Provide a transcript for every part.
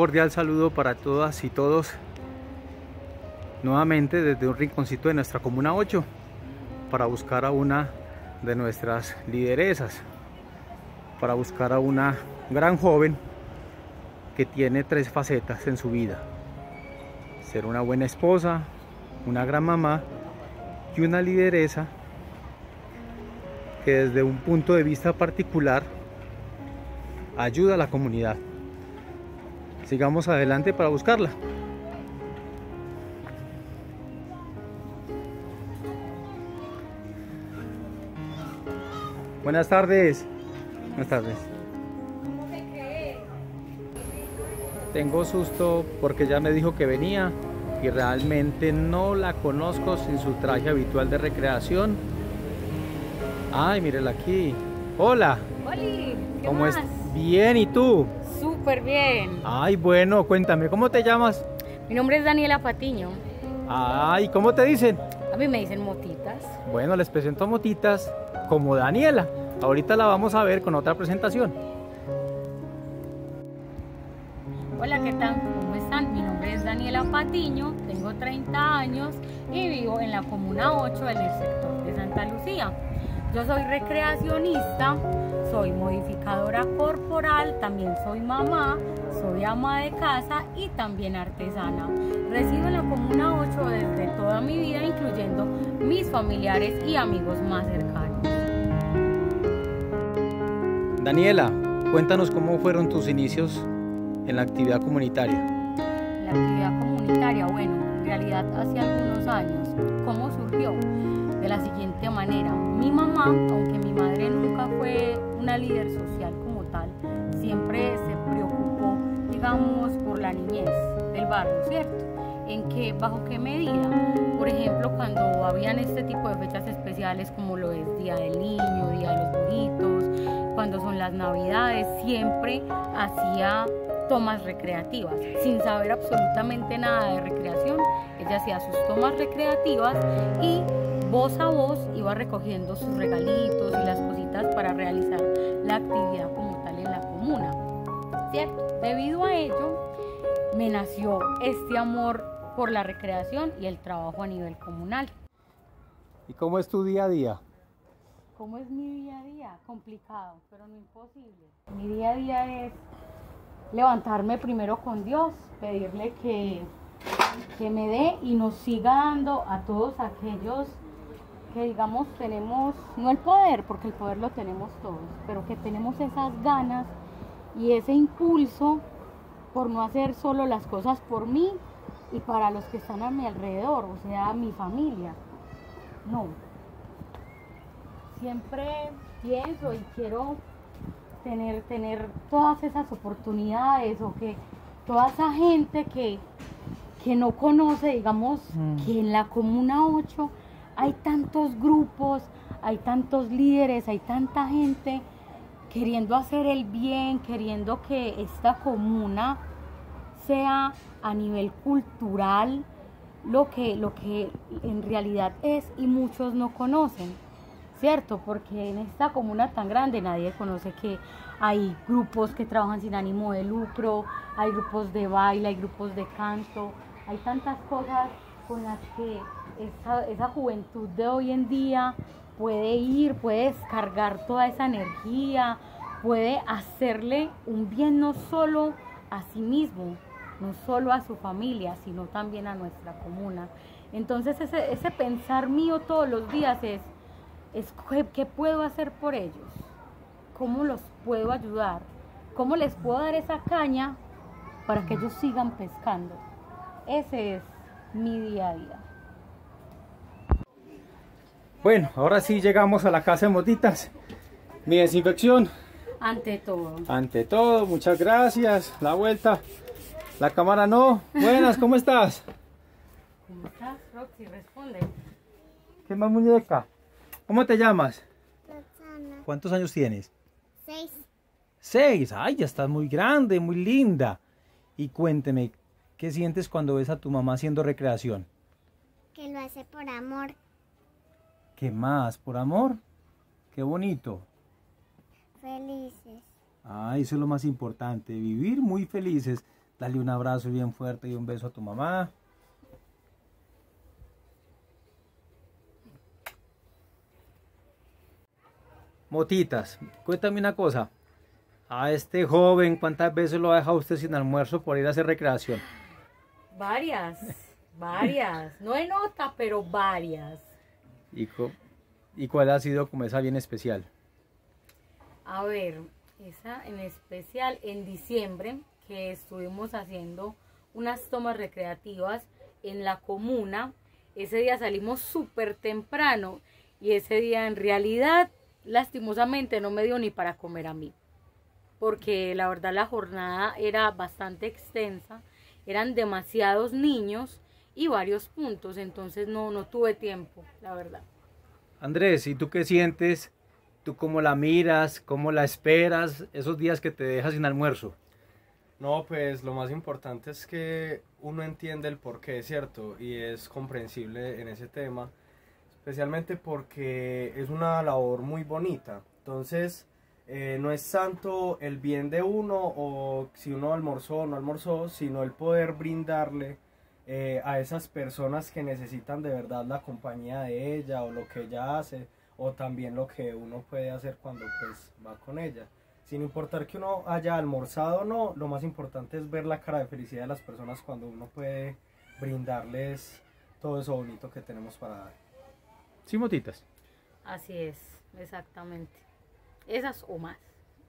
cordial saludo para todas y todos, nuevamente desde un rinconcito de nuestra Comuna 8, para buscar a una de nuestras lideresas, para buscar a una gran joven que tiene 3 facetas en su vida: ser una buena esposa, una gran mamá y una lideresa que desde un punto de vista particular ayuda a la comunidad. Sigamos adelante para buscarla. Buenas tardes. Buenas tardes. Tengo susto porque ya me dijo que venía y realmente no la conozco sin su traje habitual de recreación. Ay, mírela aquí. Hola. Oli, ¿qué ¿Cómo más? Bien, ¿y tú? Súper bien. Ay, bueno, cuéntame, ¿cómo te llamas? Mi nombre es Daniela Patiño. Ay, ¿cómo te dicen? A mí me dicen Motitas. Bueno, les presento a Motitas como Daniela. Ahorita la vamos a ver con otra presentación. Hola, ¿qué tal? ¿Cómo están? Mi nombre es Daniela Patiño, tengo 30 años y vivo en la Comuna 8 en el sector de Santa Lucía. Yo soy recreacionista, soy modificadora corporal, también soy mamá, soy ama de casa y también artesana. Resido en la Comuna 8 desde toda mi vida, incluyendo mis familiares y amigos más cercanos. Daniela, cuéntanos cómo fueron tus inicios en la actividad comunitaria. La actividad comunitaria, bueno, en realidad hace algunos años. ¿Cómo surgió? De la siguiente manera: mi mamá, aunque mi madre nunca fue una líder social como tal, siempre se preocupó, digamos, por la niñez del barrio, ¿cierto? ¿Bajo qué medida? Por ejemplo, cuando habían este tipo de fechas especiales como lo es Día del Niño, Día de los Burritos, cuando son las Navidades, siempre hacía tomas recreativas, sin saber absolutamente nada de recreación. Ella hacía sus tomas recreativas y voz a voz iba recogiendo sus regalitos y las cositas para realizar la actividad como tal en la comuna, ¿cierto? Debido a ello me nació este amor por la recreación y el trabajo a nivel comunal. ¿Y cómo es tu día a día? ¿Cómo es mi día a día? Complicado, pero no imposible. Mi día a día es levantarme primero con Dios, pedirle que me dé y nos siga dando a todos aquellos que, digamos, tenemos, no el poder, porque el poder lo tenemos todos, pero que tenemos esas ganas y ese impulso por no hacer solo las cosas por mí y para los que están a mi alrededor, o sea, mi familia. No. Siempre pienso y quiero tener todas esas oportunidades, o que toda esa gente que no conoce, digamos, que en la Comuna 8 hay tantos grupos, hay tantos líderes, hay tanta gente queriendo hacer el bien, queriendo que esta comuna sea a nivel cultural lo que en realidad es y muchos no conocen, ¿cierto? Porque en esta comuna tan grande nadie conoce que hay grupos que trabajan sin ánimo de lucro, hay grupos de baile, hay grupos de canto, hay tantas cosas con las que esa juventud de hoy en día puede ir, puede descargar toda esa energía, puede hacerle un bien no solo a sí mismo, no solo a su familia, sino también a nuestra comuna. Entonces ese pensar mío todos los días es ¿qué puedo hacer por ellos? ¿Cómo los puedo ayudar? ¿Cómo les puedo dar esa caña para que ellos sigan pescando? Ese es mi día a día. Bueno, ahora sí llegamos a la casa de Motitas. Mi desinfección. Ante todo. Ante todo, muchas gracias. La vuelta. La cámara no. Buenas, ¿cómo estás? ¿Cómo estás, Roxy? Responde. ¿Qué más, muñeca? ¿Cómo te llamas? Roxana. ¿Cuántos años tienes? 6. 6. Ay, ya estás muy grande, muy linda. Y cuénteme, ¿qué sientes cuando ves a tu mamá haciendo recreación? Que lo hace por amor. ¿Qué más? ¿Por amor? Qué bonito. Felices. Ah, eso es lo más importante, vivir muy felices. Dale un abrazo bien fuerte y un beso a tu mamá. Motitas, cuéntame una cosa. A este joven, ¿cuántas veces lo ha dejado usted sin almuerzo por ir a hacer recreación? Varias, varias. No en nota, pero varias. ¿Y cuál ha sido como esa bien especial? A ver, esa en especial en diciembre, que estuvimos haciendo unas tomas recreativas en la comuna. Ese día salimos súper temprano y ese día en realidad, lastimosamente, no me dio ni para comer a mí. Porque la verdad la jornada era bastante extensa, eran demasiados niños y varios puntos, entonces no tuve tiempo, la verdad. Andrés, ¿y tú qué sientes? ¿Tú cómo la miras? ¿Cómo la esperas esos días que te dejas sin almuerzo? No, pues lo más importante es que uno entiende el porqué, ¿cierto? Y es comprensible en ese tema, especialmente porque es una labor muy bonita. Entonces, no es tanto el bien de uno o si uno almorzó o no almorzó, sino el poder brindarle a esas personas que necesitan de verdad la compañía de ella o lo que ella hace, o también lo que uno puede hacer cuando pues va con ella. Sin importar que uno haya almorzado o no, lo más importante es ver la cara de felicidad de las personas cuando uno puede brindarles todo eso bonito que tenemos para dar. Sí, Motitas. Así es, exactamente. Esas o más.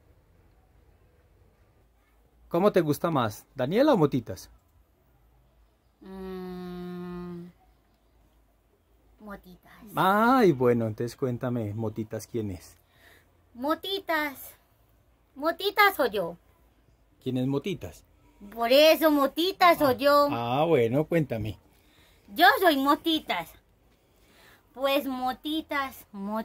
¿Cómo te gusta más, Daniela o Motitas? Motitas. Ay, bueno, entonces cuéntame, Motitas, ¿quién es? Motitas. Motitas soy yo. ¿Quién es Motitas? Por eso, Motitas soy yo. Ah, bueno, cuéntame. Yo soy Motitas. Pues Motitas.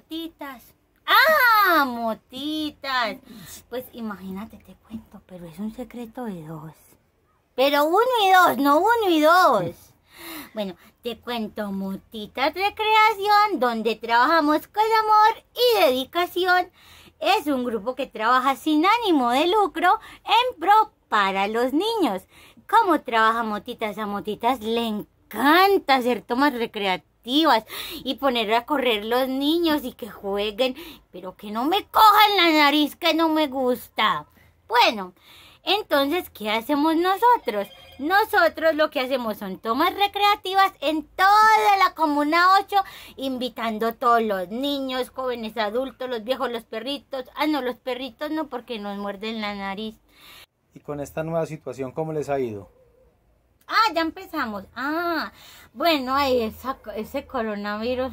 ¡Ah! Motitas. Pues imagínate, te cuento, pero es un secreto de dos. Pero 1 y 2, no 1 y 2. Bueno, te cuento, Motitas Recreación, donde trabajamos con amor y dedicación. Es un grupo que trabaja sin ánimo de lucro en pro para los niños. ¿Cómo trabaja Motitas? A Motitas le encanta hacer tomas recreativas y poner a correr los niños y que jueguen, pero que no me cojan la nariz, que no me gusta. Bueno, entonces, ¿qué hacemos nosotros? Nosotros lo que hacemos son tomas recreativas en toda la Comuna 8, invitando a todos los niños, jóvenes, adultos, los viejos, los perritos. Ah, no, los perritos no, porque nos muerden la nariz. ¿Y con esta nueva situación cómo les ha ido? Ah, ya empezamos. Ah, bueno, ahí ese coronavirus.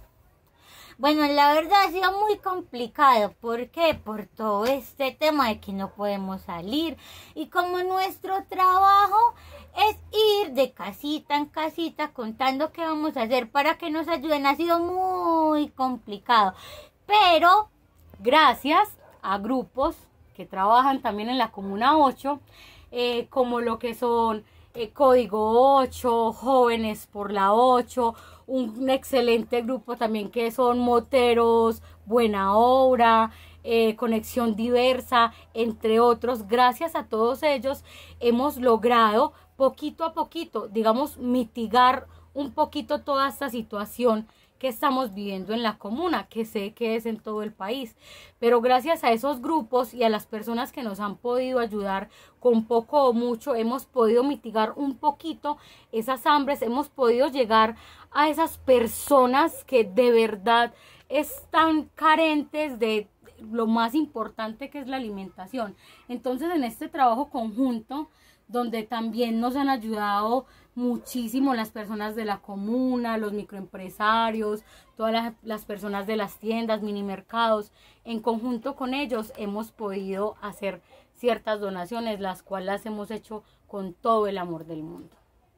Bueno, la verdad ha sido muy complicado. ¿Por qué? Por todo este tema de que no podemos salir. Y como nuestro trabajo es ir de casita en casita contando qué vamos a hacer para que nos ayuden, ha sido muy complicado. Pero gracias a grupos que trabajan también en la Comuna 8, como lo que son Código 8, Jóvenes por la 8, un excelente grupo también que son Moteros, Buena Obra, Conexión Diversa, entre otros. Gracias a todos ellos hemos logrado poquito a poquito, digamos, mitigar un poquito toda esta situación que estamos viviendo en la comuna, que sé que es en todo el país. Pero gracias a esos grupos y a las personas que nos han podido ayudar con poco o mucho, hemos podido mitigar un poquito esas hambres, hemos podido llegar a esas personas que de verdad están carentes de lo más importante, que es la alimentación. Entonces, en este trabajo conjunto, donde también nos han ayudado muchísimo las personas de la comuna, los microempresarios, todas las personas de las tiendas, mini mercados, en conjunto con ellos hemos podido hacer ciertas donaciones, las cuales las hemos hecho con todo el amor del mundo.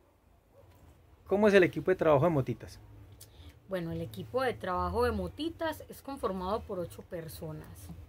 ¿Cómo es el equipo de trabajo de Motitas? Bueno, el equipo de trabajo de Motitas es conformado por 8 personas.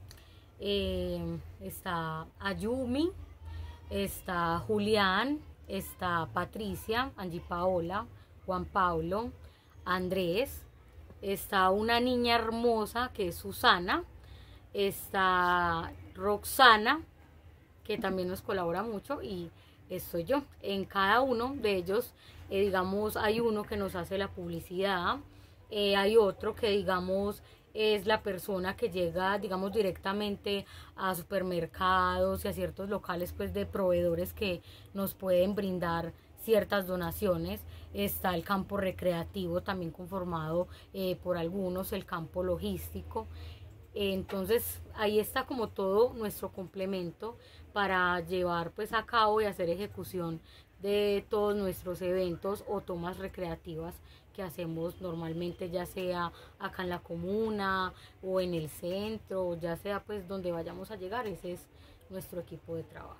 Está Ayumi, está Julián, está Patricia, Angie Paola, Juan Pablo, Andrés, está una niña hermosa que es Susana, está Roxana, que también nos colabora mucho, y estoy yo. En cada uno de ellos, digamos, hay uno que nos hace la publicidad, hay otro que, digamos, es la persona que llega, digamos, directamente a supermercados y a ciertos locales, pues, de proveedores que nos pueden brindar ciertas donaciones. Está el campo recreativo, también conformado por algunos, el campo logístico. Entonces ahí está como todo nuestro complemento para llevar pues a cabo y hacer ejecución de todos nuestros eventos o tomas recreativas que hacemos normalmente, ya sea acá en la comuna o en el centro, ya sea pues donde vayamos a llegar. Ese es nuestro equipo de trabajo.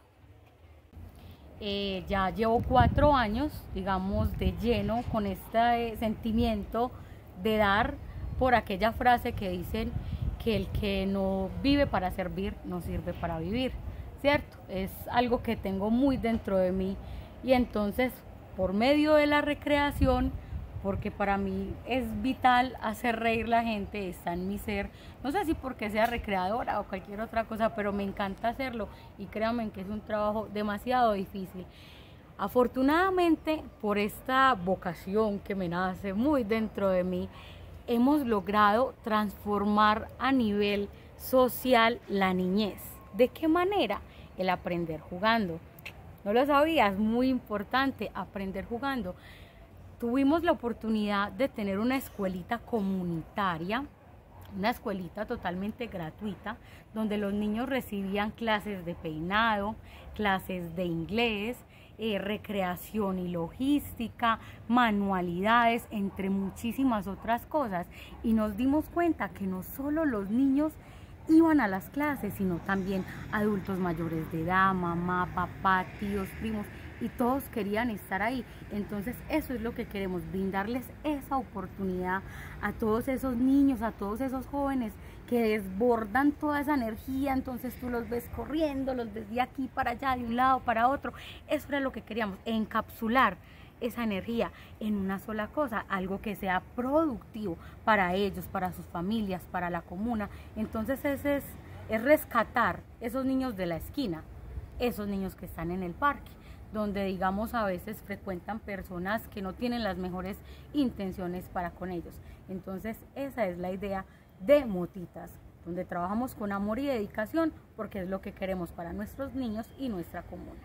Ya llevo 4 años, digamos, de lleno con este sentimiento de dar, por aquella frase que dicen que el que no vive para servir, no sirve para vivir, ¿cierto? Es algo que tengo muy dentro de mí, y entonces por medio de la recreación, porque para mí es vital hacer reír la gente, está en mi ser, no sé si porque sea recreadora o cualquier otra cosa, pero me encanta hacerlo, y créanme que es un trabajo demasiado difícil. Afortunadamente, por esta vocación que me nace muy dentro de mí, hemos logrado transformar a nivel social la niñez. ¿De qué manera? El aprender jugando. ¿No lo sabías? Es muy importante aprender jugando. Tuvimos la oportunidad de tener una escuelita comunitaria, una escuelita totalmente gratuita, donde los niños recibían clases de peinado, clases de inglés, recreación y logística, manualidades, entre muchísimas otras cosas. Y nos dimos cuenta que no solo los niños iban a las clases, sino también adultos mayores de edad, mamá, papá, tíos, primos, y todos querían estar ahí. Entonces eso es lo que queremos, brindarles esa oportunidad a todos esos niños, a todos esos jóvenes que desbordan toda esa energía. Entonces tú los ves corriendo, los ves de aquí para allá, de un lado para otro. Eso era lo que queríamos, encapsular esa energía en una sola cosa, algo que sea productivo para ellos, para sus familias, para la comuna. Entonces ese es rescatar esos niños de la esquina, esos niños que están en el parque, donde digamos a veces frecuentan personas que no tienen las mejores intenciones para con ellos. Entonces esa es la idea de Motitas, donde trabajamos con amor y dedicación, porque es lo que queremos para nuestros niños y nuestra comuna.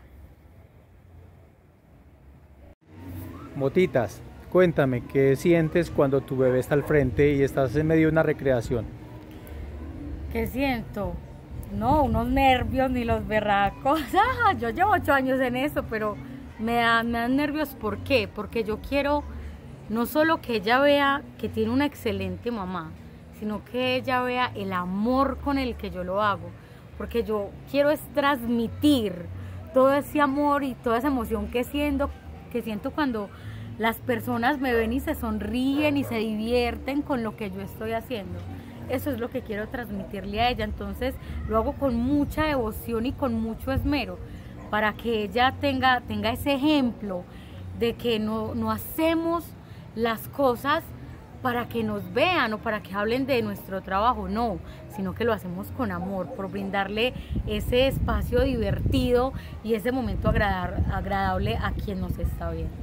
Motitas, cuéntame, ¿qué sientes cuando tu bebé está al frente y estás en medio de una recreación? ¿Qué siento? No, unos nervios ni los berracos. Yo llevo 8 años en eso, pero me dan nervios. ¿Por qué? Porque yo quiero no solo que ella vea que tiene una excelente mamá, sino que ella vea el amor con el que yo lo hago. Porque yo quiero es transmitir todo ese amor y toda esa emoción que siento cuando las personas me ven y se sonríen y se divierten con lo que yo estoy haciendo. Eso es lo que quiero transmitirle a ella. Entonces lo hago con mucha devoción y con mucho esmero, para que ella tenga ese ejemplo de que no hacemos las cosas para que nos vean o para que hablen de nuestro trabajo, no, sino que lo hacemos con amor, por brindarle ese espacio divertido y ese momento agradable a quien nos está viendo.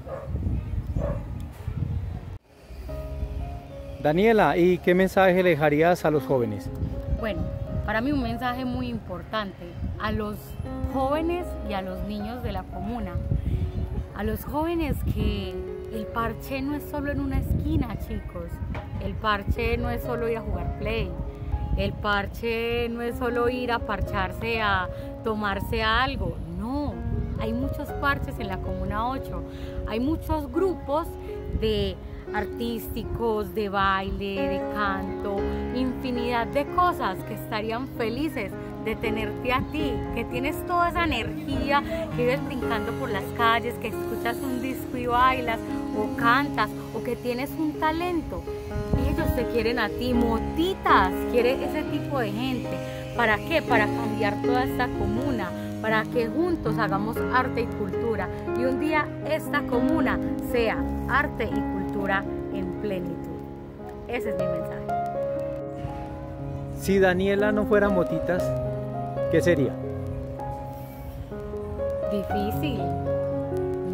Daniela, ¿y qué mensaje le dejarías a los jóvenes? Bueno, para mí un mensaje muy importante a los jóvenes y a los niños de la comuna. A los jóvenes, que el parche no es solo en una esquina, chicos. El parche no es solo ir a jugar play. El parche no es solo ir a parcharse, a tomarse algo. No, hay muchos parches en la Comuna 8. Hay muchos grupos de artísticos, de baile, de canto, infinidad de cosas que estarían felices de tenerte a ti, que tienes toda esa energía, que vives brincando por las calles, que escuchas un disco y bailas, o cantas, o que tienes un talento. Ellos te quieren a ti. Motitas quiere ese tipo de gente. ¿Para qué? Para cambiar toda esta comuna, para que juntos hagamos arte y cultura, y un día esta comuna sea arte y cultura en plenitud. Ese es mi mensaje. Si Daniela no fuera Motitas, ¿qué sería? Difícil.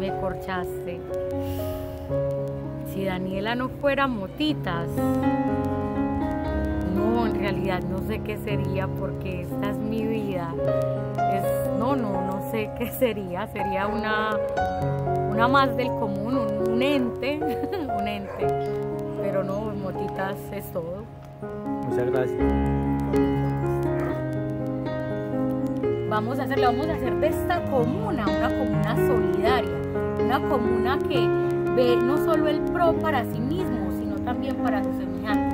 me corchaste. Si Daniela no fuera Motitas, no, en realidad no sé qué sería, porque esta es mi vida. No sé qué sería. Sería una más del común, un ente, un ente. Pero no, Motitas es todo. Muchas gracias. Vamos a hacer de esta comuna una comuna solidaria, una comuna que ve no solo el pro para sí mismo, sino también para sus semejantes.